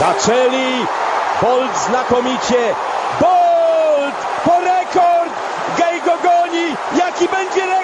Zaczęli. Bolt znakomicie. Bolt po rekord. Gej go goni. Jaki będzie rekord?